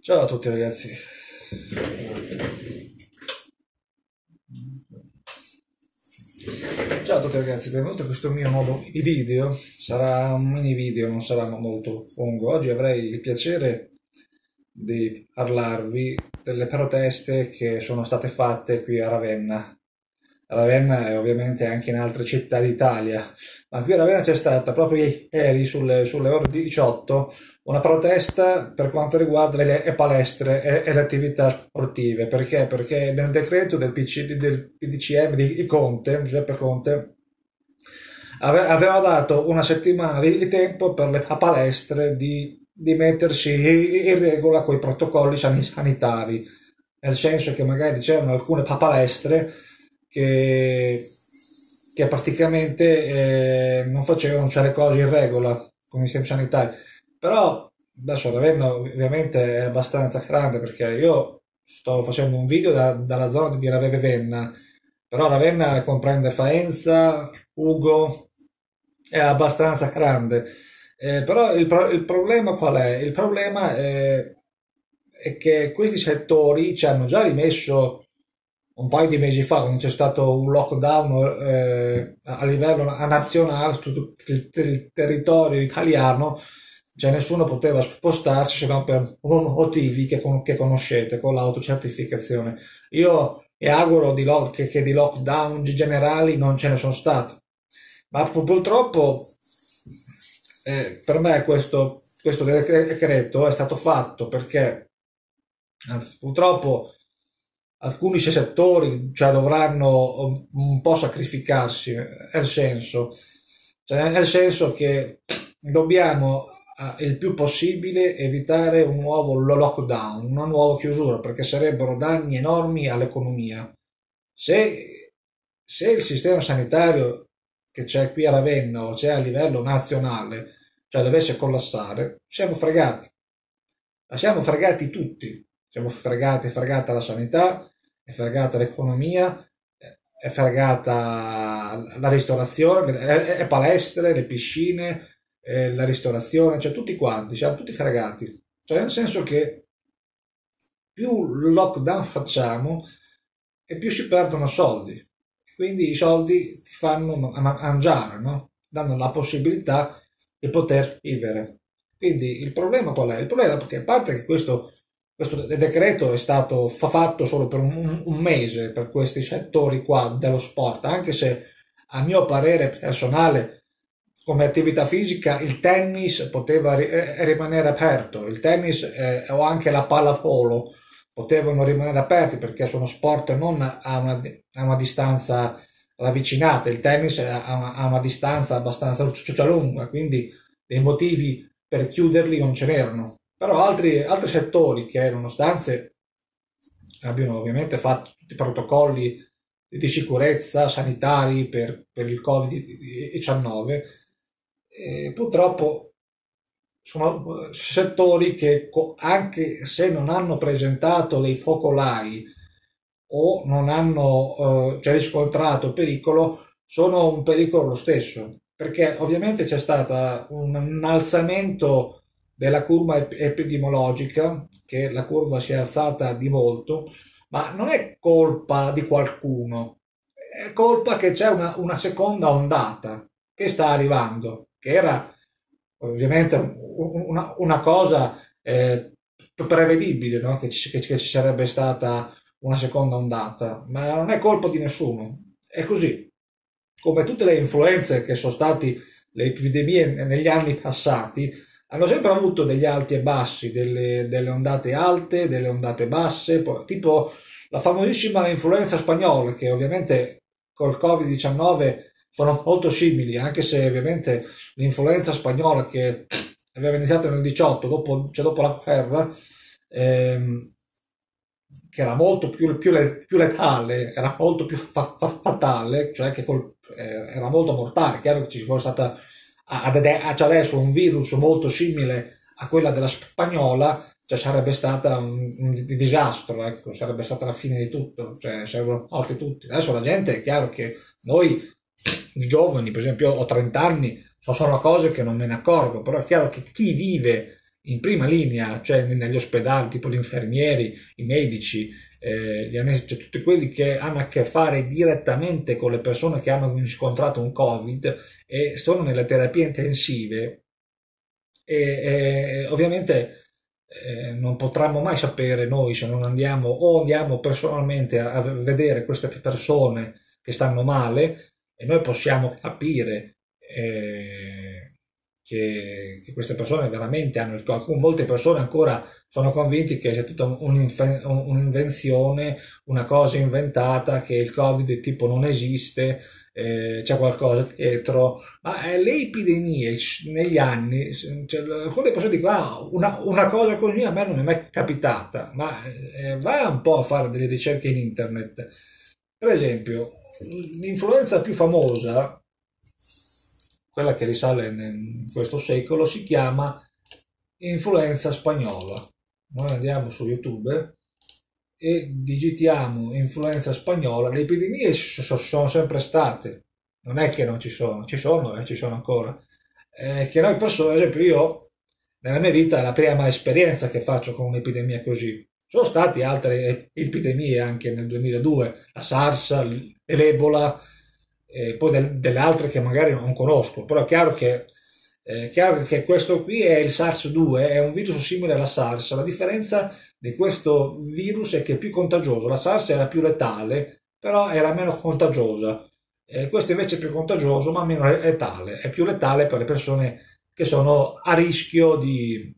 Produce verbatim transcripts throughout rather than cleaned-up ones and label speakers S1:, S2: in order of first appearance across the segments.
S1: Ciao a tutti ragazzi. Ciao a tutti ragazzi, benvenuti a questo mio nuovo video. Sarà un mini video, non sarà molto lungo. Oggi avrei il piacere di parlarvi delle proteste che sono state fatte qui a Ravenna. A Ravenna e ovviamente anche in altre città d'Italia, ma qui a Ravenna c'è stata proprio ieri sulle, sulle ore diciotto una protesta per quanto riguarda le, le palestre e, e le attività sportive. Perché? Perché nel decreto del, P C, del P D C M di Conte, Giuseppe Conte, ave- aveva dato una settimana di tempo per le palestre di, di mettersi in regola con i protocolli san- sanitari, nel senso che magari c'erano alcune palestre che, che praticamente eh, non facevano certe cose in regola con i sistemi sanitari. Però adesso Ravenna ovviamente è abbastanza grande, perché io sto facendo un video da- dalla zona di Ravenna, però Ravenna comprende Faenza, Ugo, è abbastanza grande. Eh, però il, pro- il problema qual è? Il problema è, è che questi settori ci hanno già rimesso un paio di mesi fa, quando c'è stato un lockdown eh, a livello nazionale su tutto il, il territorio italiano. Cioè nessuno poteva spostarsi se non per motivi che, con- che conoscete, con l'autocertificazione. Io mi auguro di lo- che, che di lockdown generali non ce ne sono stati, ma pu- purtroppo eh, per me questo, questo decreto è stato fatto perché, anzi, purtroppo alcuni settori, cioè, dovranno un, un po' sacrificarsi, nel senso, cioè, nel senso che dobbiamo eh, il più possibile evitare un nuovo lockdown, una nuova chiusura, perché sarebbero danni enormi all'economia. Se, se il sistema sanitario che c'è qui a Ravenna o c'è a livello nazionale, cioè dovesse collassare, siamo fregati. Ma siamo fregati tutti. Siamo fregati, è fregata la sanità, è fregata l'economia, è fregata la ristorazione, le, le palestre, le piscine, eh, la ristorazione, cioè tutti quanti, siamo tutti fregati. Cioè nel senso che più lockdown facciamo e più si perdono soldi. Quindi i soldi ti fanno ma- ma- mangiare, no? Danno la possibilità di poter vivere. Quindi il problema qual è? Il problema è perché a parte che questo, questo decreto è stato fa- fatto solo per un, un mese per questi settori qua dello sport, anche se a mio parere personale come attività fisica il tennis poteva ri- eh, rimanere aperto, il tennis eh, o anche la pallavolo potevano rimanere aperti perché sono sport non a una, a una distanza ravvicinata, il tennis è a una, a una distanza abbastanza cioè, lunga, quindi dei motivi per chiuderli non ce n'erano. Però altri, altri settori che nonostante abbiano ovviamente fatto tutti i protocolli di sicurezza sanitari per, per il covid diciannove, eh, purtroppo sono settori che anche se non hanno presentato dei focolai o non hanno eh, cioè riscontrato pericolo, sono un pericolo lo stesso, perché ovviamente c'è stato un innalzamento della curva ep- epidemiologica, che la curva si è alzata di molto, ma non è colpa di qualcuno, è colpa che c'è una, una seconda ondata che sta arrivando, che era ovviamente una, una cosa eh, prevedibile, no? Che, ci, che, che ci sarebbe stata una seconda ondata, ma non è colpa di nessuno, è così. Come tutte le influenze che sono state le epidemie negli anni passati, hanno sempre avuto degli alti e bassi, delle, delle ondate alte, delle ondate basse, tipo la famosissima influenza spagnola, che ovviamente col covid diciannove sono molto simili, anche se ovviamente l'influenza spagnola che aveva iniziato nel diciotto, dopo, cioè dopo la guerra, ehm, che era molto più, più, più letale, era molto più fa, fa, fatale, cioè che col, eh, era molto mortale. Chiaro che ci fosse stata ad adesso un virus molto simile a quella della spagnola, cioè sarebbe stata un, un disastro, ecco, sarebbe stata la fine di tutto, cioè sarebbero morti tutti. Adesso la gente è chiaro che noi giovani, per esempio, ho trenta anni, so- sono cose che non me ne accorgo, però è chiaro che chi vive in prima linea, cioè negli ospedali, tipo gli infermieri, i medici, eh, gli anestesi, cioè tutti quelli che hanno a che fare direttamente con le persone che hanno riscontrato un Covid e sono nelle terapie intensive e, e ovviamente eh, non potremmo mai sapere noi se non andiamo o andiamo personalmente a, a vedere queste persone che stanno male e noi possiamo capire eh, che, che queste persone veramente hanno il Covid. Molte persone ancora sono convinti che sia tutta un'infe- un'invenzione, una cosa inventata, che il Covid tipo non esiste, eh, c'è qualcosa dietro, ma eh, le epidemie negli anni, cioè, alcune persone dicono ah, una, una cosa così a me non è mai capitata, ma eh, vai un po' a fare delle ricerche in internet. Per esempio, l'influenza più famosa, quella che risale in questo secolo, si chiama influenza spagnola. Noi andiamo su YouTube e digitiamo influenza spagnola, le epidemie sono sempre state, non è che non ci sono, ci sono e ci sono ancora. Eh, che noi persone, ad esempio io, nella mia vita è la prima esperienza che faccio con un'epidemia così. Sono state altre epidemie anche nel duemiladue, la SARS, l'Ebola, e poi del- delle altre che magari non conosco, però è chiaro che, è chiaro che questo qui è il SARS due, è un virus simile alla SARS, la differenza di questo virus è che è più contagioso. La SARS era più letale, però era meno contagiosa. Eh, questo invece è più contagioso, ma meno letale. È più letale per le persone che sono a rischio di,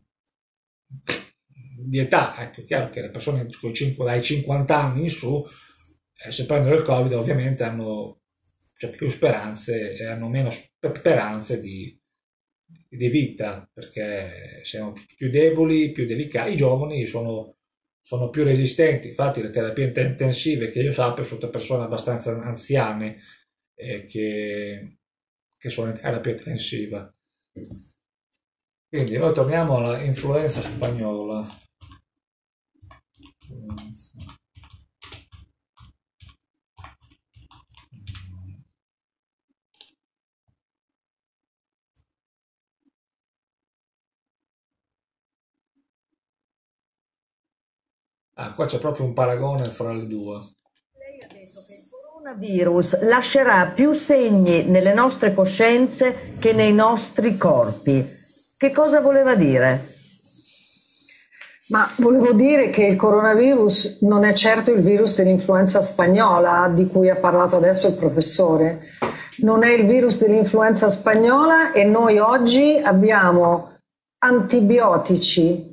S1: di età. Ecco, è chiaro che le persone dai cinquanta anni in su, eh, se prendono il Covid, ovviamente hanno cioè, più speranze e hanno meno speranze di, di vita, perché siamo più deboli, più delicati. I giovani sono, sono più resistenti. Infatti, le terapie intensive, che io sappia, sono tutte persone abbastanza anziane eh, che, che sono in terapia intensiva. Quindi noi torniamo alla influenza spagnola. Ah, qua c'è proprio un paragone fra le due.
S2: Lei ha detto che il coronavirus lascerà più segni nelle nostre coscienze che nei nostri corpi. Che cosa voleva dire?
S3: Ma volevo dire che il coronavirus non è certo il virus dell'influenza spagnola di cui ha parlato adesso il professore. Non è il virus dell'influenza spagnola e noi oggi abbiamo antibiotici,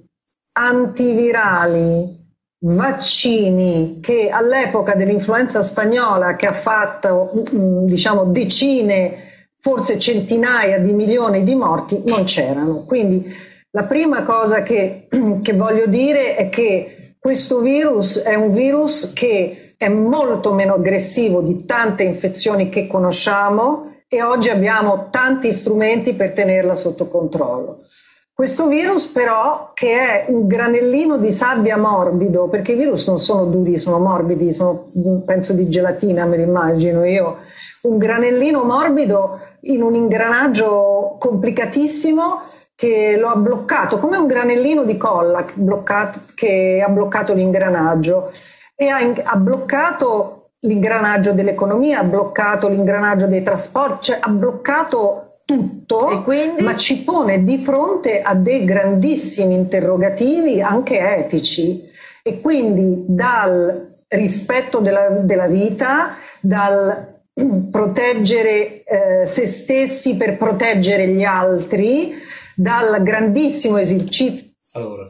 S3: antivirali, vaccini che all'epoca dell'influenza spagnola, che ha fatto mm, diciamo decine, forse centinaia di milioni di morti, non c'erano. Quindi la prima cosa che, che voglio dire è che questo virus è un virus che è molto meno aggressivo di tante infezioni che conosciamo e oggi abbiamo tanti strumenti per tenerla sotto controllo. Questo virus però, che è un granellino di sabbia morbido, perché i virus non sono duri, sono morbidi, sono penso di gelatina, me lo immagino io, un granellino morbido in un ingranaggio complicatissimo che lo ha bloccato, come un granellino di colla bloccato, che ha bloccato l'ingranaggio e ha, ha bloccato l'ingranaggio dell'economia, ha bloccato l'ingranaggio dei trasporti, cioè ha bloccato tutto,
S2: E quindi?
S3: ma ci pone di fronte a dei grandissimi interrogativi anche etici e quindi dal rispetto della, della vita, dal proteggere eh, se stessi per proteggere gli altri, dal grandissimo esercizio.
S1: Allora,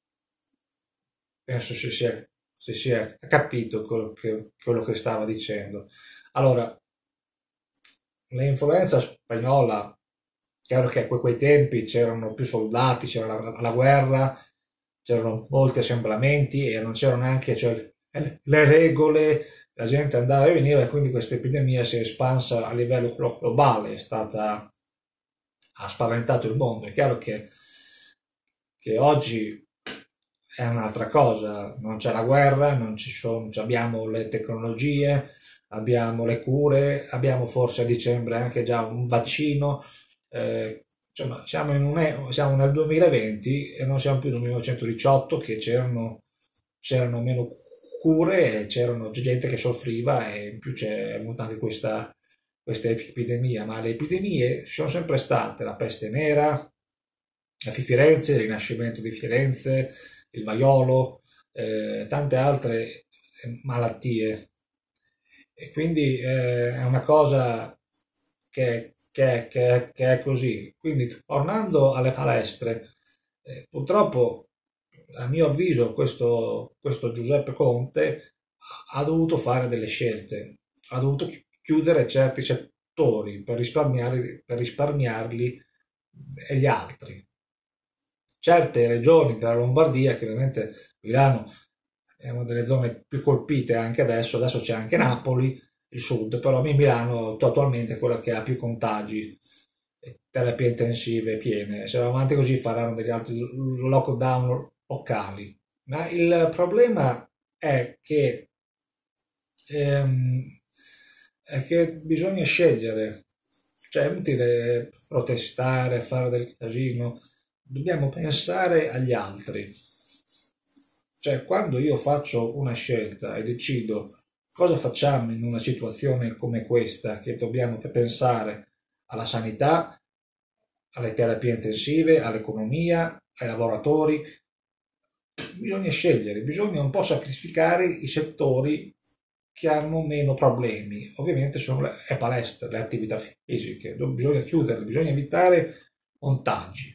S1: penso si sia, si sia capito quello che, quello che stava dicendo. Allora, l'influenza spagnola, chiaro che a que- quei tempi c'erano più soldati, c'era la, la guerra, c'erano molti assemblamenti e non c'erano neanche cioè, le, le regole, la gente andava e veniva e quindi questa epidemia si è espansa a livello glo- globale, è stata, ha spaventato il mondo. È chiaro che, che oggi è un'altra cosa, non c'è la guerra, non ci sono, cioè abbiamo le tecnologie, abbiamo le cure, abbiamo forse a dicembre anche già un vaccino, eh, insomma, siamo, in un, e- siamo nel duemilaventi e non siamo più nel millenovecentodiciotto che c'erano c'erano meno cure e c'erano gente che soffriva e in più c'è avuta anche questa, questa epidemia, ma le epidemie ci sono sempre state, la peste nera, la Fi- Firenze, il rinascimento di Firenze, il vaiolo, eh, tante altre eh, malattie. E quindi eh, è una cosa che, che- che- che è così. Quindi tornando alle palestre, eh, purtroppo, a mio avviso, questo, questo Giuseppe Conte ha dovuto fare delle scelte, ha dovuto chi- chiudere certi settori per risparmiare- per risparmiarli e gli altri. Certe regioni della Lombardia, che ovviamente Milano è una delle zone più colpite anche adesso, adesso c'è anche Napoli, il sud, però a me Milano attualmente è quella che ha più contagi, e terapie intensive piene. Se va avanti così faranno degli altri lockdown locali. Ma il problema è che, ehm, è che bisogna scegliere, cioè è utile protestare, fare del casino, dobbiamo pensare agli altri. Cioè, quando io faccio una scelta e decido cosa facciamo in una situazione come questa, che dobbiamo pensare alla sanità, alle terapie intensive, all'economia, ai lavoratori, bisogna scegliere, bisogna un po' sacrificare i settori che hanno meno problemi. Ovviamente sono le, le palestre, le attività fisiche, dove bisogna chiuderle, bisogna evitare contagi.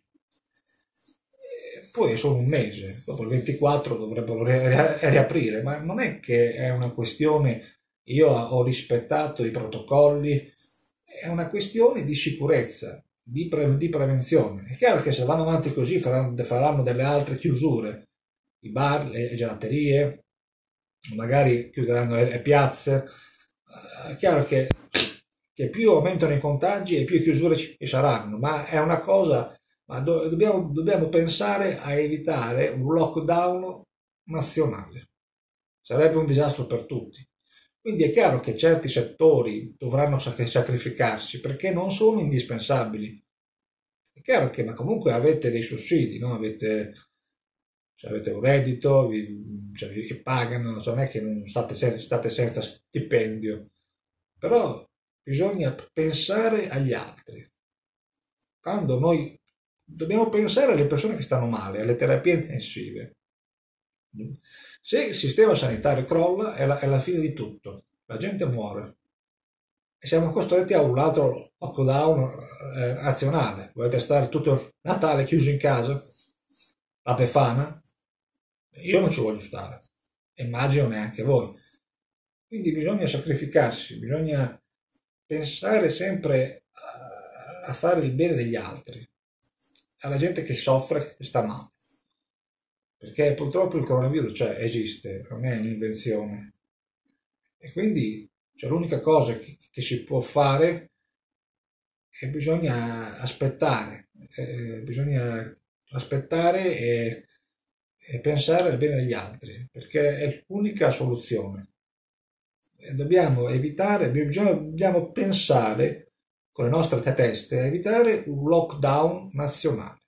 S1: E poi è solo un mese, dopo il ventiquattro dovrebbero ri- riaprire, ma non è che è una questione, io ho rispettato i protocolli, è una questione di sicurezza, di, pre- di prevenzione. È chiaro che se vanno avanti così faranno, faranno delle altre chiusure, i bar, le gelaterie, magari chiuderanno le, le piazze. Eh, È chiaro che, che più aumentano i contagi e più chiusure ci saranno, ma è una cosa, ma do- dobbiamo, dobbiamo pensare a evitare un lockdown nazionale. Sarebbe un disastro per tutti. Quindi è chiaro che certi settori dovranno sac- sacrificarsi perché non sono indispensabili. È chiaro che, ma comunque avete dei sussidi, no? Avete, cioè avete un reddito, vi, cioè vi pagano, cioè non è che non state, se- state senza stipendio, però bisogna pensare agli altri. Quando noi dobbiamo pensare alle persone che stanno male, alle terapie intensive. Se il sistema sanitario crolla è la, è la fine di tutto, la gente muore e siamo costretti a un altro lockdown eh, nazionale. Volete stare tutto il Natale chiuso in casa? La Befana? Io non ci voglio stare, immagino neanche voi. Quindi bisogna sacrificarsi, bisogna pensare sempre a, a fare il bene degli altri, alla gente che soffre, che sta male. Perché purtroppo il coronavirus c'è, esiste, non è un'invenzione. E quindi cioè, l'unica cosa che, che si può fare è bisogna aspettare, eh, bisogna aspettare e, e pensare al bene degli altri, perché è l'unica soluzione. E dobbiamo evitare, bisogna- dobbiamo pensare con le nostre teste a evitare un lockdown nazionale.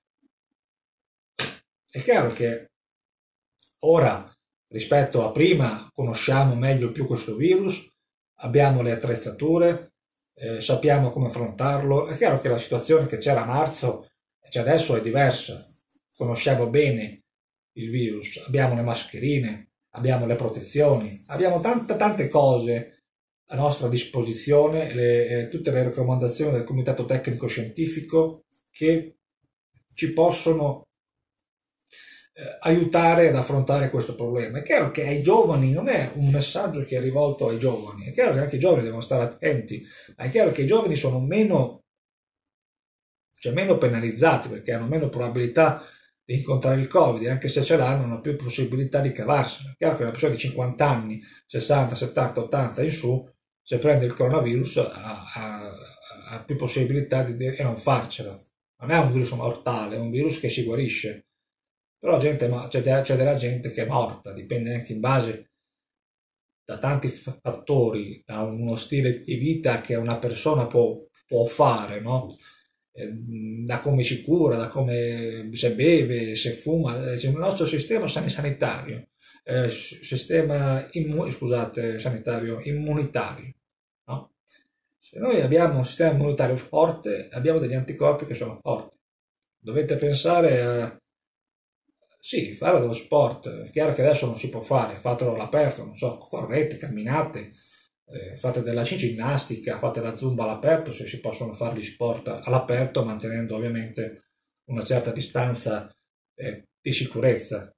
S1: È chiaro che ora, rispetto a prima, conosciamo meglio più questo virus, abbiamo le attrezzature, eh, sappiamo come affrontarlo. È chiaro che la situazione che c'era a marzo e c'è adesso è diversa. Conosciamo bene il virus, abbiamo le mascherine, abbiamo le protezioni, abbiamo tante tante cose a nostra disposizione, le- eh, tutte le raccomandazioni del Comitato Tecnico Scientifico che ci possono eh, aiutare ad affrontare questo problema. È chiaro che ai giovani non è un messaggio che è rivolto ai giovani, è chiaro che anche i giovani devono stare attenti, ma è chiaro che i giovani sono meno, cioè meno penalizzati perché hanno meno probabilità di incontrare il Covid, e anche se ce l'hanno hanno più possibilità di cavarsela. È chiaro che una persona di cinquanta anni, sessanta, settanta, ottanta in su, se prende il coronavirus ha, ha- ha più possibilità di, di non farcela. Non è un virus mortale, è un virus che si guarisce. Però gente, ma- c'è, c'è della gente che è morta, dipende anche in base da tanti fattori, da uno stile di vita che una persona può, può fare, no? eh, da come si cura, da come se beve, se fuma, il nostro sistema sanitario, eh, sistema immu- scusate, sanitario immunitario, no? Se noi abbiamo un sistema immunitario forte, abbiamo degli anticorpi che sono forti. Dovete pensare a, sì, fare dello sport. È chiaro che adesso non si può fare, fatelo all'aperto, non so, correte, camminate, eh, fate della ginnastica, fate la zumba all'aperto, se si possono fare gli sport all'aperto, mantenendo ovviamente una certa distanza eh, di sicurezza.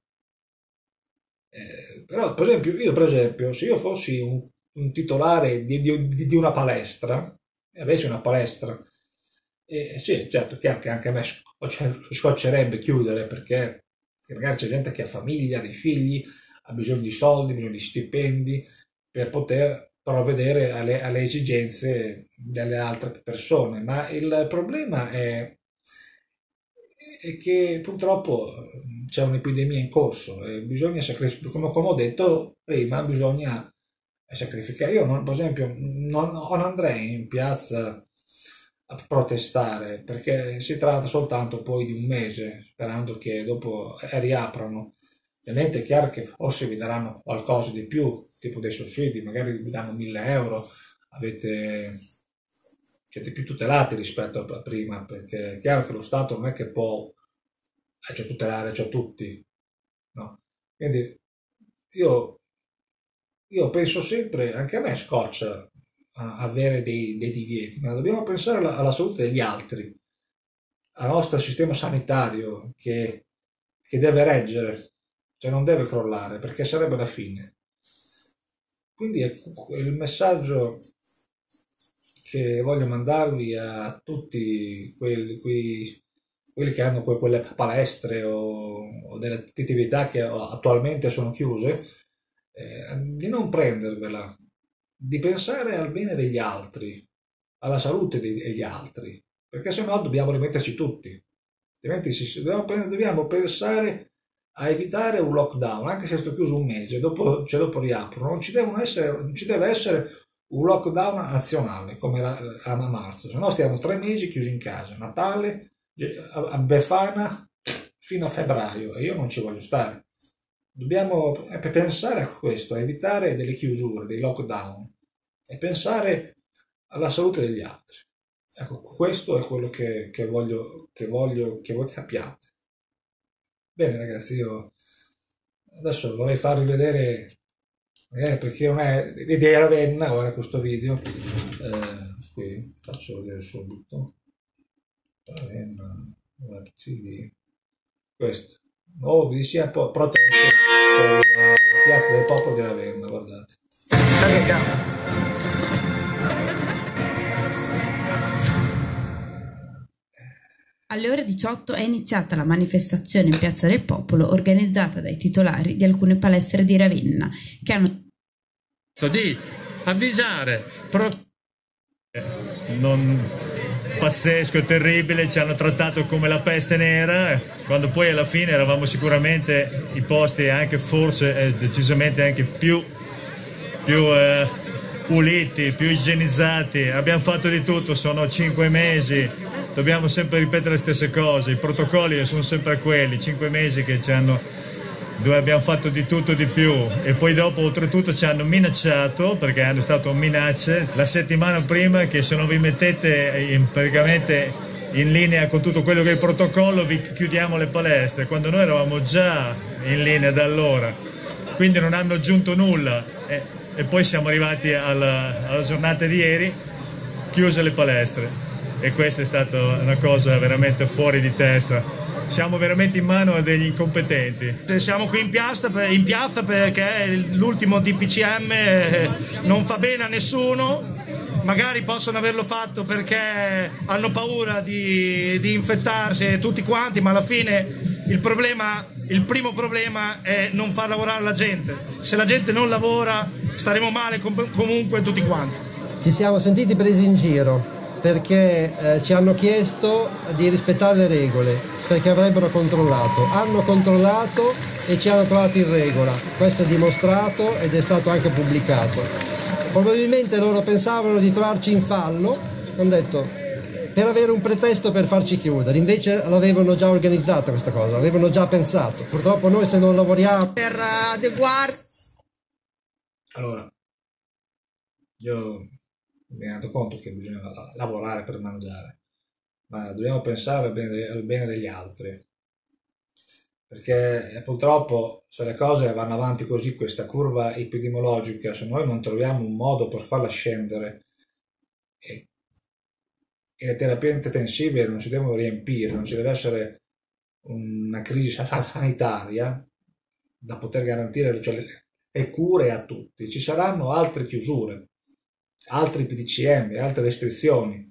S1: Eh, però, per esempio, io, per esempio, se io fossi un, un titolare di, di, di una palestra, e avessi una palestra, eh, sì, certo, chiaro che anche a me scoccerebbe chiudere, perché magari c'è gente che ha famiglia, dei figli, ha bisogno di soldi, bisogno di stipendi per poter provvedere alle, alle esigenze delle altre persone. Ma il problema è, è che purtroppo c'è un'epidemia in corso e bisogna sacrificare, come, come ho detto prima, bisogna sacrificare. Io, non, per esempio, non, non andrei in piazza a protestare, perché si tratta soltanto poi di un mese, sperando che dopo riaprano. Ovviamente è chiaro che forse vi daranno qualcosa di più, tipo dei sussidi, magari vi danno mille euro, avete, siete più tutelati rispetto a prima, perché è chiaro che lo Stato non è che può cioè, tutelare cioè, tutti, no? Quindi io, io penso sempre, anche a me scoccia avere dei, dei divieti, ma dobbiamo pensare alla, alla salute degli altri, al nostro sistema sanitario che, che deve reggere, cioè non deve crollare, perché sarebbe la fine. Quindi è il messaggio che voglio mandarvi a tutti quelli, quelli, quelli che hanno quelle palestre o, o delle attività che attualmente sono chiuse, eh, di non prendervela, di pensare al bene degli altri, alla salute degli altri, perché se no dobbiamo rimetterci tutti, altrimenti si, dobbiamo, dobbiamo pensare a evitare un lockdown, anche se sto chiuso un mese, dopo, cioè dopo riaprono, non ci, devono essere, non ci deve essere un lockdown nazionale come era a marzo, se no stiamo tre mesi chiusi in casa, Natale, a Befana fino a febbraio, e io non ci voglio stare. Dobbiamo pensare a questo, a evitare delle chiusure, dei lockdown e pensare alla salute degli altri. Ecco, questo è quello che, che, voglio, che voglio che voi capiate. Bene ragazzi, io adesso vorrei farvi vedere, eh, perché non è di Ravenna, ora questo video, eh, qui faccio vedere subito, Ravenna, web tv, questo. Oh, vi sia un po' protetto per la piazza del popolo di Ravenna, guardate. Che cazzo.
S4: Alle ore diciotto è iniziata la manifestazione in Piazza del Popolo organizzata dai titolari di alcune palestre di Ravenna che hanno
S5: di avvisare pro... non pazzesco e terribile, ci hanno trattato come la peste nera, quando poi alla fine eravamo sicuramente i posti anche forse eh, decisamente anche più, più eh, puliti, più igienizzati. Abbiamo fatto di tutto, sono cinque mesi, dobbiamo sempre ripetere le stesse cose, i protocolli sono sempre quelli, cinque mesi che ci hanno, dove abbiamo fatto di tutto di più, e poi dopo oltretutto ci hanno minacciato, perché hanno stato minacce la settimana prima, che se non vi mettete in, praticamente in linea con tutto quello che è il protocollo vi chiudiamo le palestre, quando noi eravamo già in linea da allora, quindi non hanno aggiunto nulla, e, e poi siamo arrivati alla, alla giornata di ieri, chiuse le palestre, e questa è stata una cosa veramente fuori di testa. Siamo veramente in mano a degli incompetenti.
S6: Siamo qui in piazza, in piazza perché l'ultimo D P C M non fa bene a nessuno. Magari possono averlo fatto perché hanno paura di, di infettarsi tutti quanti, ma alla fine il problema, il primo problema è non far lavorare la gente. Se la gente non lavora staremo male com- comunque tutti quanti.
S7: Ci siamo sentiti presi in giro perché eh, ci hanno chiesto di rispettare le regole, perché avrebbero controllato. Hanno controllato e ci hanno trovato in regola. Questo è dimostrato ed è stato anche pubblicato. Probabilmente loro pensavano di trovarci in fallo, hanno detto per avere un pretesto per farci chiudere. Invece l'avevano già organizzata questa cosa, l'avevano già pensato. Purtroppo noi se non lavoriamo
S8: per adeguarsi.
S1: Allora, io mi rendo conto che bisogna lavorare per mangiare, ma dobbiamo pensare al bene, al bene degli altri, perché purtroppo se le cose vanno avanti così, questa curva epidemiologica, se noi non troviamo un modo per farla scendere e, e le terapie intensive non si devono riempire, non ci deve essere una crisi sanitaria da poter garantire, cioè, le, le cure a tutti, ci saranno altre chiusure, altri P D C M, altre restrizioni,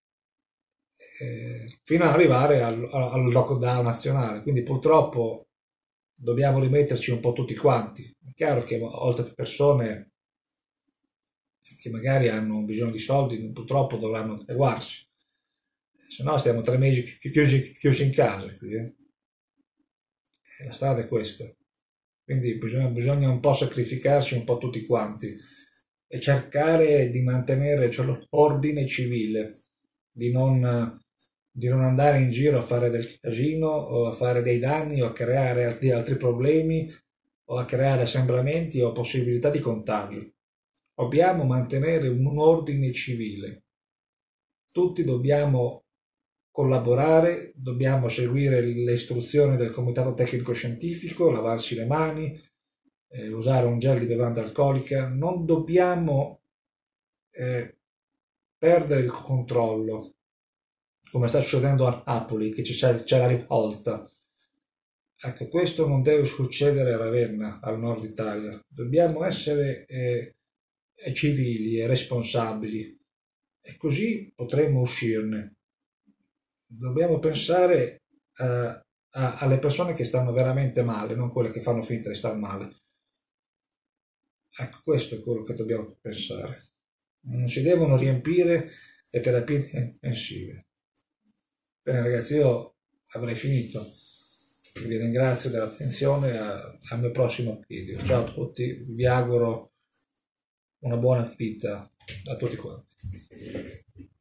S1: eh, fino ad arrivare al, al lockdown nazionale. Quindi purtroppo dobbiamo rimetterci un po' tutti quanti. È chiaro che oltre persone che magari hanno bisogno di soldi purtroppo dovranno adeguarsi, se no stiamo tre mesi chiusi, chiusi in casa qui, eh. La strada è questa, quindi bisogna, bisogna un po' sacrificarsi un po' tutti quanti e cercare di mantenere, cioè, l'ordine civile, di non, di non andare in giro a fare del casino o a fare dei danni o a creare altri, altri problemi o a creare assembramenti o possibilità di contagio. Dobbiamo mantenere un ordine civile, tutti dobbiamo collaborare, dobbiamo seguire le istruzioni del comitato tecnico scientifico, lavarsi le mani, eh, usare un gel di bevanda alcolica, non dobbiamo eh, perdere il controllo, come sta succedendo a Napoli, che c'è, c'è la rivolta. Ecco, questo non deve succedere a Ravenna, al nord Italia. Dobbiamo essere eh, civili e responsabili e così potremo uscirne. Dobbiamo pensare uh, a, alle persone che stanno veramente male, non quelle che fanno finta di star male. Ecco, questo è quello che dobbiamo pensare. Non si devono riempire le terapie intensive. Bene ragazzi, io avrei finito. Vi ringrazio dell'attenzione, al mio prossimo video. Ciao a tutti, vi auguro una buona vita a tutti quanti.